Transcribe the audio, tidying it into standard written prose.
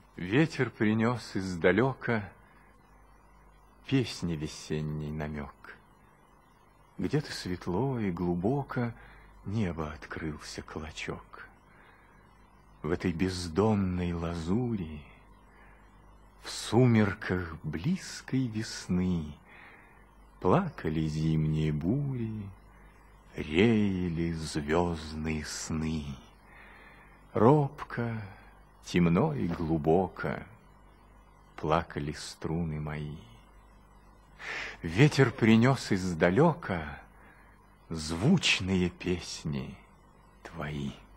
Ветер принес издалека песни весенний намек. Где-то светло и глубоко небо открылся клочок. В этой бездонной лазури, в сумерках близкой весны, плакали зимние бури, реяли звездные сны. Робко, темно и глубоко плакали струны мои. Ветер принес издалека звучные песни твои.